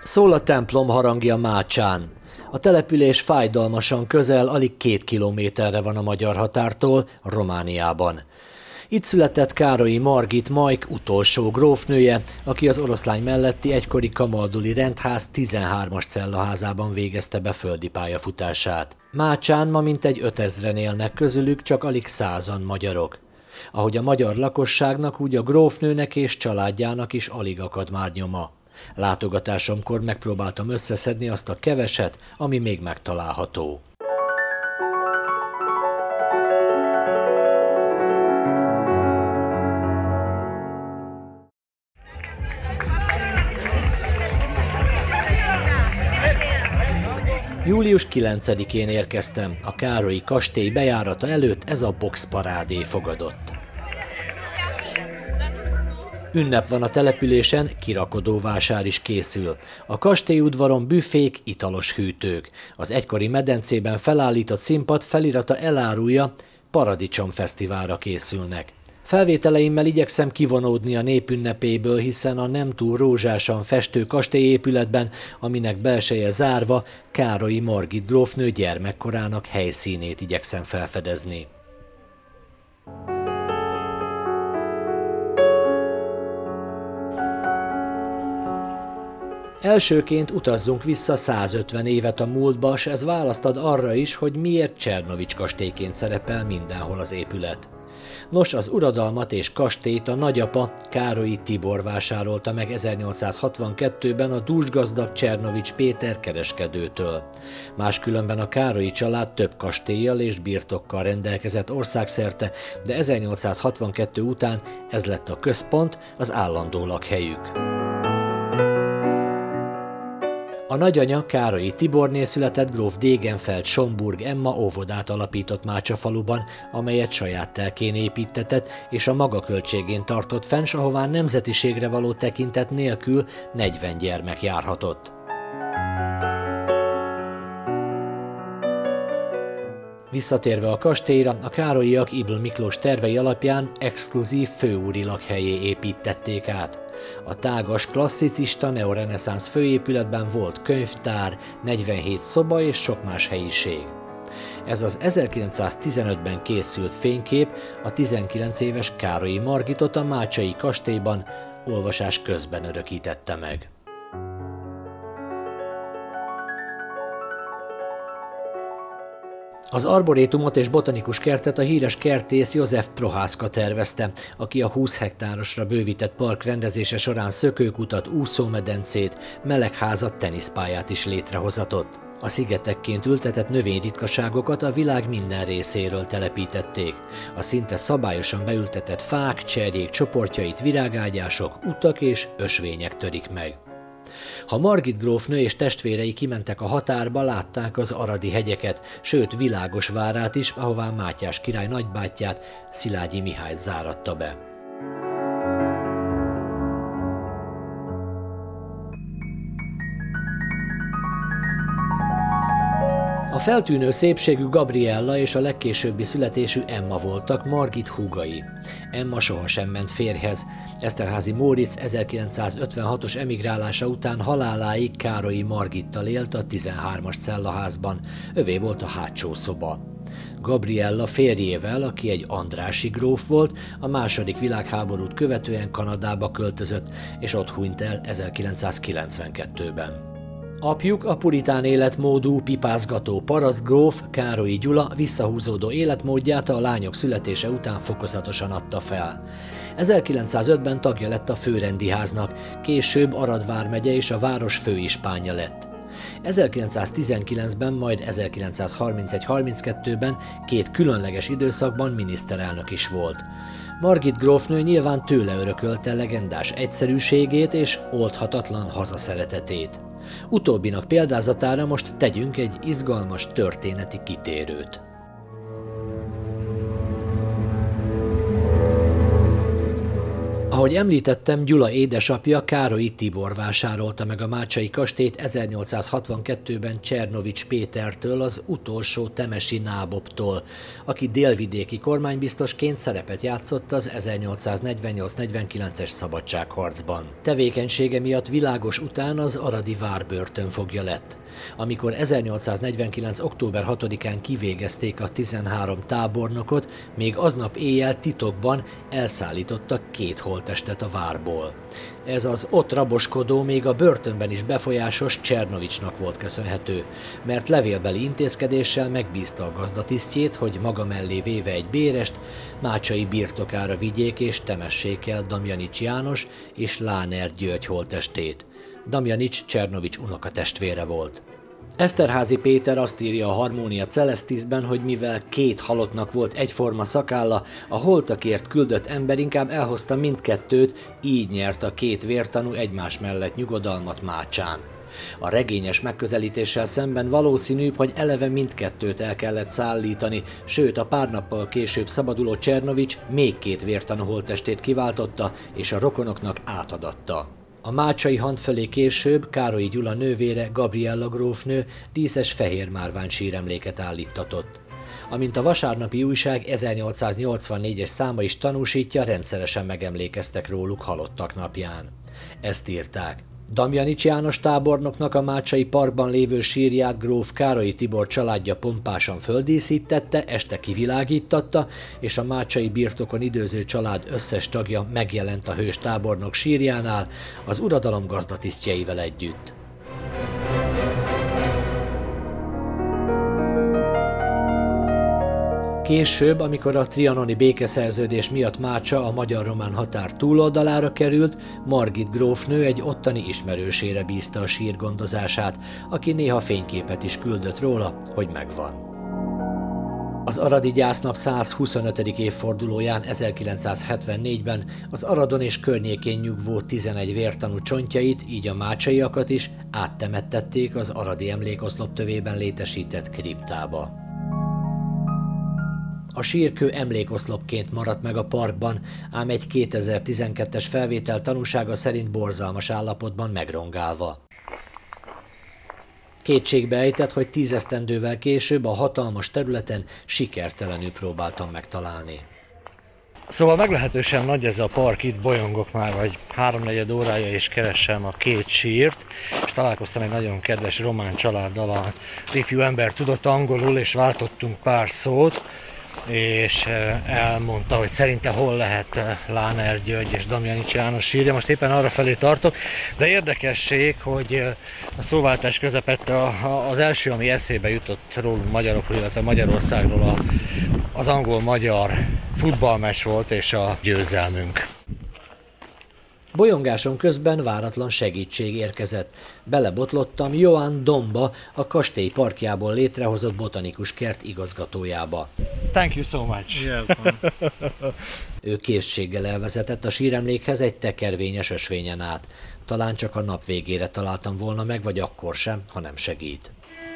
Szól a templom harangja Mácsán. A település fájdalmasan közel, alig 2 kilométerre van a magyar határtól, Romániában. Itt született Károlyi Margit Majk utolsó grófnője, aki az oroszlány melletti egykori kamalduli rendház 13-as cellaházában végezte be földi pályafutását. Mácsán ma mintegy 5000-en élnek, közülük csak alig 100-an magyarok. Ahogy a magyar lakosságnak, úgy a grófnőnek és családjának is alig akad már nyoma. Látogatásomkor megpróbáltam összeszedni azt a keveset, ami még megtalálható. Július 9-én érkeztem. A Károlyi kastély bejárata előtt ez a boxparádé fogadott. Ünnep van a településen, kirakodóvásár is készül. A kastélyudvaron büfék, italos hűtők. Az egykori medencében felállított színpad felirata elárulja, Paradicsomfesztiválra készülnek. Felvételeimmel igyekszem kivonódni a népünnepéből, hiszen a nem túl rózsásan festő kastélyépületben, aminek belseje zárva, Károlyi Margit grófnő gyermekkorának helyszínét igyekszem felfedezni. Elsőként utazzunk vissza 150 évet a múltba, s ez választ ad arra is, hogy miért Csernowicz kastélyként szerepel mindenhol az épület. Nos, az uradalmat és kastélyt a nagyapa, Károlyi Tibor vásárolta meg 1862-ben a dúsgazdag Csernowicz Péter kereskedőtől. Máskülönben a Károlyi család több kastéllyal és birtokkal rendelkezett országszerte, de 1862 után ez lett a központ, az állandó lakhelyük. A nagyanya, Károlyi Tiborné született gróf Degenfeld-Schomburg Emma óvodát alapított Mácsafaluban, amelyet saját telkén építtetett, és a maga költségén tartott fenn, s ahová nemzetiségre való tekintet nélkül 40 gyermek járhatott. Visszatérve a kastélyra, a Károlyiak Ybl Miklós tervei alapján exkluzív főúri lakhelyé építtették át. A tágas, klasszicista, neoreneszánsz főépületben volt könyvtár, 47 szoba és sok más helyiség. Ez az 1915-ben készült fénykép a 19 éves Károlyi Margitot a mácsai kastélyban olvasás közben örökítette meg. Az arborétumot és botanikus kertet a híres kertész József Prohászka tervezte, aki a 20 hektárosra bővített park rendezése során szökőkutat, úszómedencét, melegházat, teniszpályát is létrehozatott. A szigetekként ültetett növényritkaságokat a világ minden részéről telepítették. A szinte szabályosan beültetett fák, cserjék csoportjait virágágyások, utak és ösvények törik meg. Ha Margit grófnő és testvérei kimentek a határba, látták az aradi hegyeket, sőt Világosvárát is, ahová Mátyás király nagybátyját, Szilágyi Mihályt záratta be. A feltűnő szépségű Gabriella és a legkésőbbi születésű Emma voltak Margit húgai. Emma sohasem ment férjhez. Esterházy Móricz 1956-os emigrálása után haláláig Károlyi Margittal élt a 13-as cellaházban, övé volt a hátsó szoba. Gabriella férjével, aki egy Andrássy gróf volt, a II. Világháborút követően Kanadába költözött, és ott hunyt el 1992-ben. Apjuk, a puritán életmódú, pipázgató parasztgróf, Károlyi Gyula visszahúzódó életmódját a lányok születése után fokozatosan adta fel. 1905-ben tagja lett a főrendi háznak, később Arad vármegye és a város főispánja lett. 1919-ben, majd 1931-32-ben két különleges időszakban miniszterelnök is volt. Margit grófnő nyilván tőle örökölte legendás egyszerűségét és oldhatatlan hazaszeretetét. Utóbbinak példázatára most tegyünk egy izgalmas történeti kitérőt. Ahogy említettem, Gyula édesapja, Károlyi Tibor vásárolta meg a mácsai kastélyt 1862-ben Csernovics Pétertől, az utolsó temesi nábobtól, aki délvidéki kormánybiztosként szerepet játszott az 1848-49-es szabadságharcban. Tevékenysége miatt világos után az aradi várbörtönfogja lett. Amikor 1849. október 6-án kivégezték a 13 tábornokot, még aznap éjjel titokban elszállítottak 2 holttestet a várból. Ez az ott raboskodó, még a börtönben is befolyásos Csernovicsnak volt köszönhető, mert levélbeli intézkedéssel megbízta a gazdatisztjét, hogy maga mellé véve egy bérest, mácsai birtokára vigyék és temessék el Damjanics János és Láner György holttestét. Damjanics Csernovics unokatestvére volt. Eszterházy Péter azt írja a Harmonia Celestisben, hogy mivel 2 halottnak volt egyforma szakálla, a holtakért küldött ember inkább elhozta mindkettőt, így nyert a 2 vértanú egymás mellett nyugodalmat Mácsán. A regényes megközelítéssel szemben valószínűbb, hogy eleve mindkettőt el kellett szállítani, sőt a pár nappal később szabaduló Csernovics még 2 vértanú holttestét kiváltotta és a rokonoknak átadatta. A mácsai handfölé később Károlyi Gyula nővére, Gabriella grófnő díszes fehér márvány síremléket állíttatott. Amint a Vasárnapi Újság 1884-es száma is tanúsítja, rendszeresen megemlékeztek róluk halottak napján. Ezt írták: Damjanics János tábornoknak a Mácsai Parkban lévő sírját gróf Károlyi Tibor családja pompásan földíszítette, este kivilágítatta, és a mácsai birtokon időző család összes tagja megjelent a hős tábornok sírjánál, az uradalom gazdatisztjeivel együtt. Később, amikor a trianoni békeszerződés miatt Mácsa a magyar-román határ túloldalára került, Margit grófnő egy ottani ismerősére bízta a sír gondozását, aki néha fényképet is küldött róla, hogy megvan. Az aradi gyásznap 125. évfordulóján 1974-ben az Aradon és környékén nyugvó 11 vértanú csontjait, így a mácsaiakat is áttemettették az aradi emlékoszlop tövében létesített kriptába. A sírkő emlékoszlopként maradt meg a parkban, ám egy 2012-es felvétel tanúsága szerint borzalmas állapotban megrongálva. Kétségbe ejtett, hogy 10 esztendővel később a hatalmas területen sikertelenül próbáltam megtalálni. Szóval meglehetősen nagy ez a park, itt bolyongok már vagy 3-4 órája és keresem a 2 sírt, és találkoztam egy nagyon kedves román családdal, az ifjú ember tudott angolul, és váltottunk pár szót, és elmondta, hogy szerinte hol lehet Láner György és Damjanics János sírja. Most éppen arra felé tartok, de érdekesség, hogy a szóváltás közepette az első, ami eszébe jutott rólunk magyarokról, illetve Magyarországról, az angol-magyar futballmeccs volt és a győzelmünk. Bolyongásom közben váratlan segítség érkezett. Belebotlottam Johann Domba, a kastély parkjából létrehozott botanikus kert igazgatójába. Thank you so much. Ő készséggel elvezetett a síremlékhez egy tekervényes ösvényen át. Talán csak a nap végére találtam volna meg, vagy akkor sem, ha nem segít.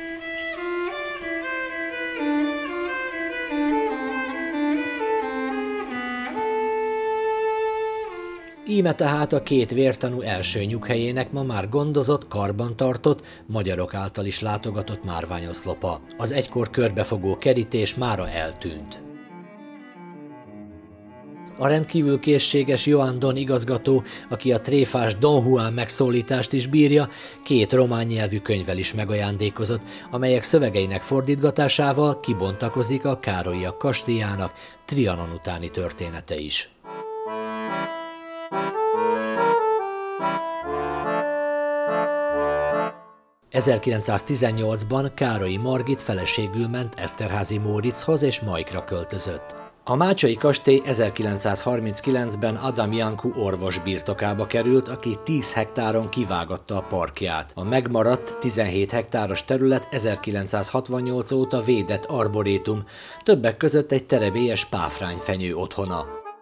Íme tehát a 2 vértanú első nyughelyének ma már gondozott, karbantartott, magyarok által is látogatott márványoszlopa. Az egykor körbefogó kerítés mára eltűnt. A rendkívül készséges Johann Don igazgató, aki a tréfás Don Juan megszólítást is bírja, 2 román nyelvű könyvvel is megajándékozott, amelyek szövegeinek fordítgatásával kibontakozik a Károlyiak kastélyának Trianon utáni története is. ...1918-ban Károlyi Margit feleségül ment Eszterházy Móriczhoz és Majkra költözött. A mácsai kastély 1939-ben Adam Janku orvos birtokába került, aki 10 hektáron kivágatta a parkját. A megmaradt 17 hektáros terület 1968 óta védett arborétum, többek között egy terebélyes páfrányfenyő otthona.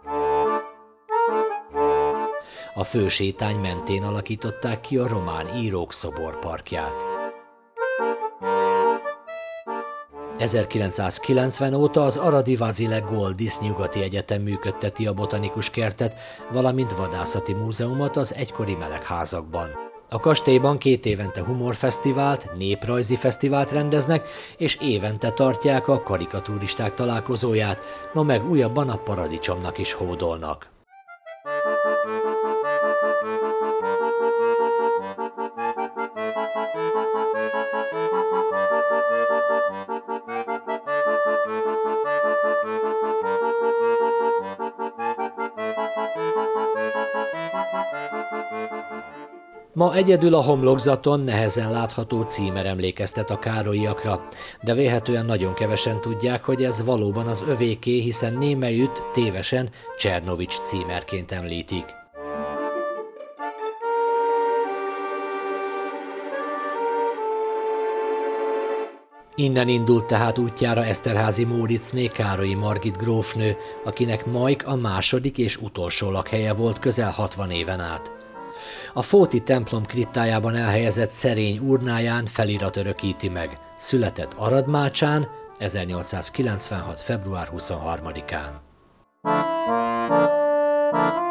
A fősétány mentén alakították ki a román írók szoborparkját. 1990 óta az Aradi Vasile Goldis Nyugati Egyetem működteti a botanikus kertet, valamint vadászati múzeumot az egykori melegházakban. A kastélyban 2 évente humorfesztivált, néprajzi fesztivált rendeznek, és évente tartják a karikaturisták találkozóját, ma meg újabban a paradicsomnak is hódolnak. Ma egyedül a homlokzaton nehezen látható címer emlékeztet a Károlyiakra, de vélhetően nagyon kevesen tudják, hogy ez valóban az övéké, hiszen némelyütt tévesen Csernovics címerként említik. Innen indult tehát útjára Eszterházy Móriczné Károlyi Margit grófnő, akinek Majk a második és utolsó lakhelye volt közel 60 éven át. A Fóti templom kriptájában elhelyezett szerény urnáján felirat örökíti meg: született Aradmácsán 1896. február 23-án.